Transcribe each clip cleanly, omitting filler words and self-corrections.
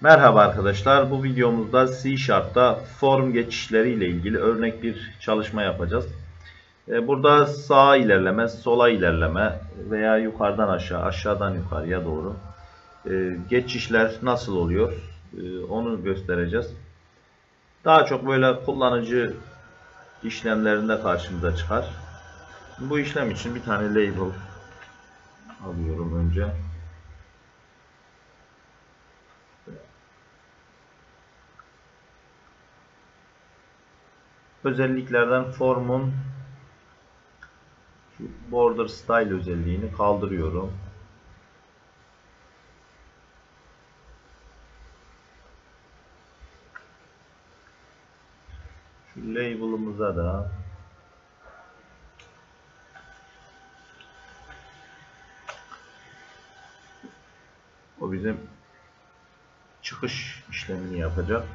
Merhaba arkadaşlar. Bu videomuzda C Sharp'ta form geçişleri ile ilgili örnek bir çalışma yapacağız. Burada sağa ilerleme, sola ilerleme veya yukarıdan aşağı, aşağıdan yukarıya doğru geçişler nasıl oluyor onu göstereceğiz. Daha çok böyle kullanıcı işlemlerinde karşımıza çıkar. Bu işlem için bir tane label alıyorum önce. Özelliklerden formun border style özelliğini kaldırıyorum. Şu label'ımıza da o bizim çıkış işlemini yapacak.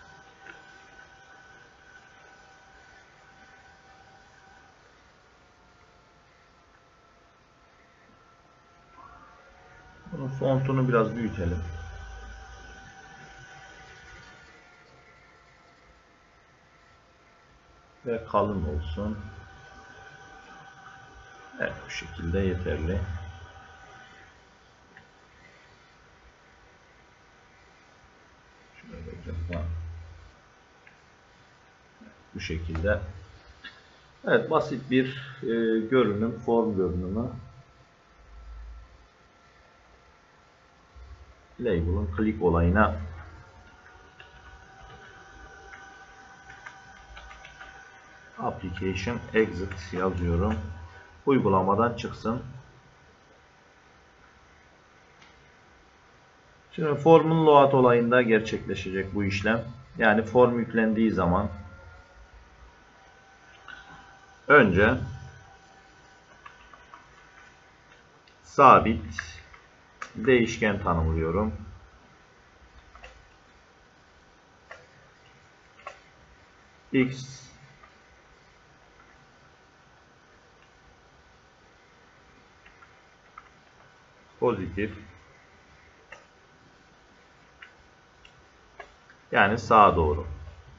Bunun fontunu biraz büyütelim. Ve kalın olsun. Evet, bu şekilde yeterli. Şöyle bu şekilde. Evet, basit bir görünüm, form görünümü. Label'ın click olayına application exit yazıyorum. Uygulamadan çıksın. Şimdi formun load olayında gerçekleşecek bu işlem. Yani form yüklendiği zaman önce sabit değişken tanımlıyorum. X pozitif, yani sağa doğru.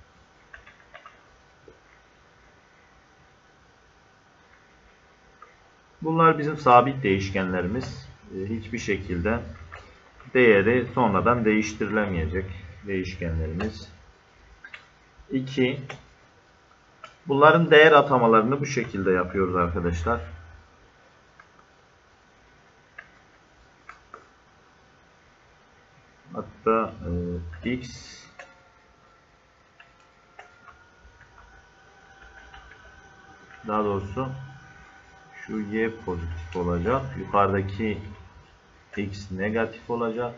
Bunlar bizim sabit değişkenlerimiz. Hiçbir şekilde değeri sonradan değiştirilemeyecek değişkenlerimiz. 2. Bunların değer atamalarını bu şekilde yapıyoruz arkadaşlar. Hatta X daha doğrusu şu Y pozitif olacak. Yukarıdaki X negatif olacak.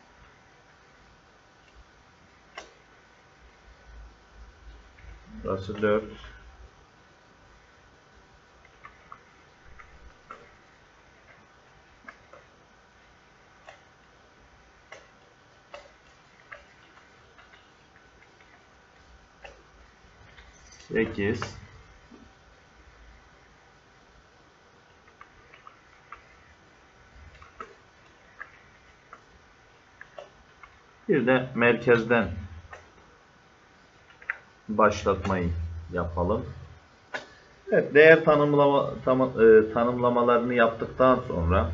Burası 4. Sekiz. Bir de merkezden başlatmayı yapalım. Evet, değer tanımlamalarını yaptıktan sonra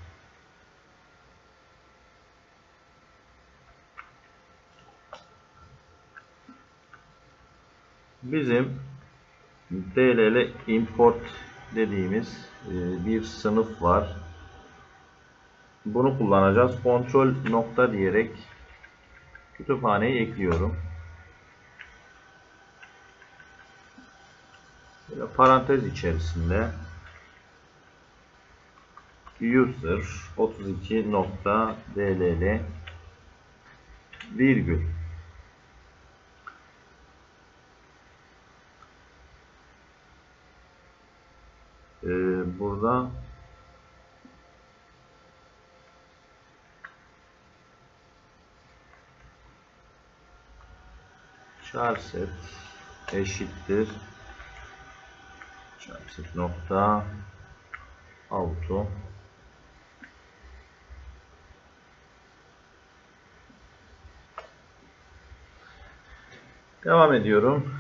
bizim DLL import dediğimiz bir sınıf var. Bunu kullanacağız. Kontrol nokta diyerek kütüphaneyi ekliyorum. Böyle parantez içerisinde user 32.dll virgül burada charset eşittir charset nokta auto Devam ediyorum.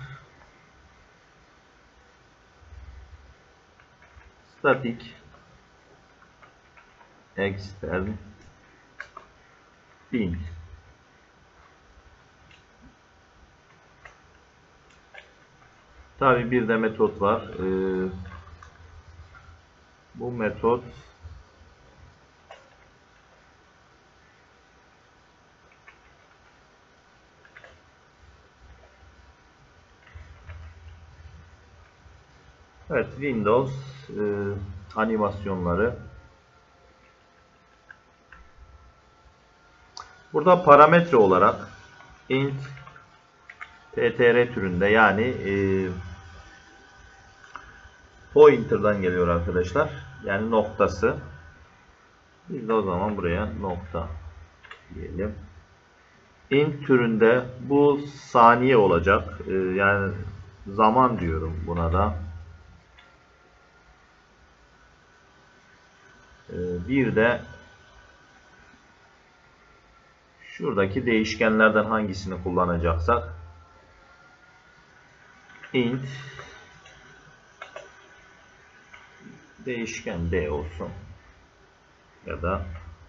Static extern int. Tabi bir de metot var. Bu metot evet, Windows animasyonları. Burada parametre olarak int ptr türünde, yani pointer'dan geliyor arkadaşlar. Yani noktası. Biz de o zaman buraya nokta diyelim. Int türünde bu saniye olacak. Yani zaman diyorum buna da. Bir de şuradaki değişkenlerden hangisini kullanacaksak int değişken d olsun ya da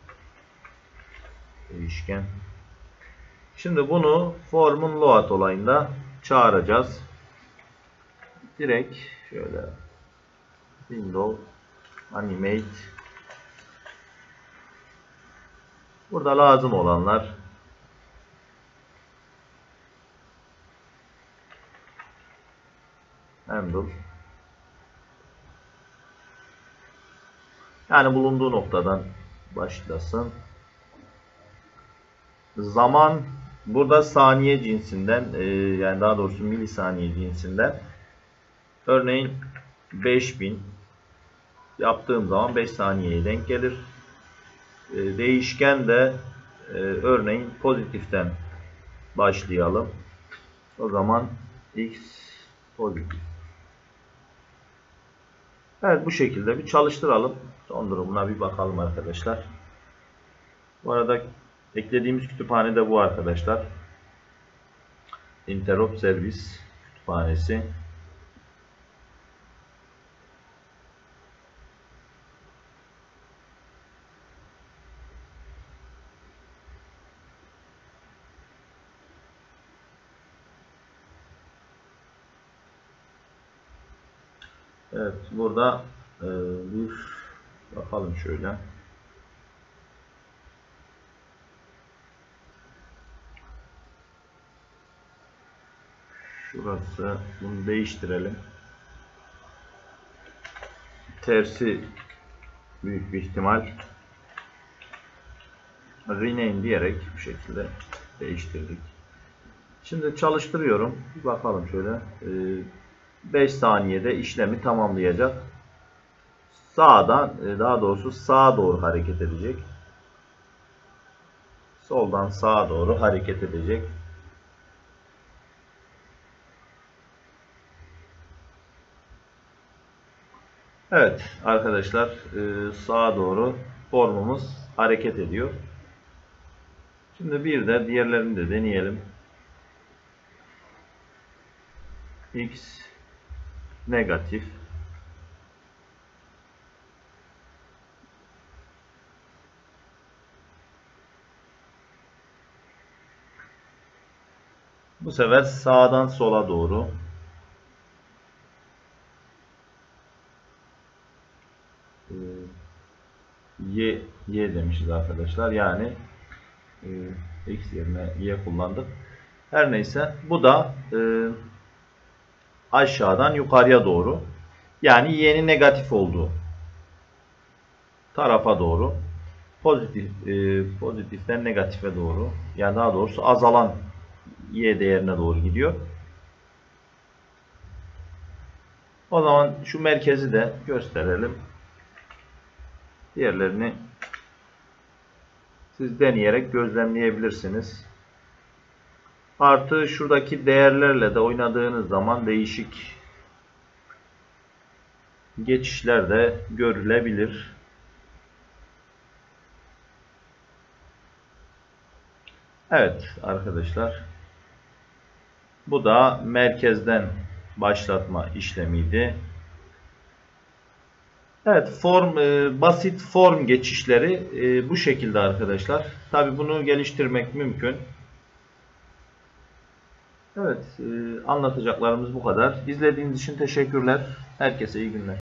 değişken. Şimdi bunu formun load olayında çağıracağız. Direkt şöyle Windows animate, burada lazım olanlar handle, yani bulunduğu noktadan başlasın. Zaman burada saniye cinsinden, yani daha doğrusu milisaniye cinsinden. Örneğin 5000 yaptığım zaman 5 saniyeye denk gelir. Değişken de örneğin pozitiften başlayalım. O zaman x pozitif. Evet, bu şekilde bir çalıştıralım. Son durumuna bir bakalım arkadaşlar. Bu arada eklediğimiz kütüphane de bu arkadaşlar. Interop Service kütüphanesi. Evet, burada bir bakalım şöyle. Şurası, bunu değiştirelim. Tersi büyük bir ihtimal. Rename diyerek bu şekilde değiştirdik. Şimdi çalıştırıyorum. Bir bakalım şöyle. 5 saniyede işlemi tamamlayacak. Sağdan, daha doğrusu sağa doğru hareket edecek. Soldan sağa doğru hareket edecek. Evet arkadaşlar, sağa doğru formumuz hareket ediyor. Şimdi bir de diğerlerini de deneyelim. X negatif. Bu sefer sağdan sola doğru. Y demişiz arkadaşlar. Yani X yerine Y kullandık. Her neyse. Bu da aşağıdan yukarıya doğru. Yani Y'nin negatif olduğu tarafa doğru. Pozitiften negatife doğru. Yani daha doğrusu azalan Y değerine doğru gidiyor. O zaman şu merkezi de gösterelim. Diğerlerini siz deneyerek gözlemleyebilirsiniz. Artı şuradaki değerlerle de oynadığınız zaman değişik geçişler de görülebilir. Evet arkadaşlar. Bu da merkezden başlatma işlemiydi. Evet, basit form geçişleri bu şekilde arkadaşlar. Tabi bunu geliştirmek mümkün. Evet, anlatacaklarımız bu kadar. İzlediğiniz için teşekkürler. Herkese iyi günler.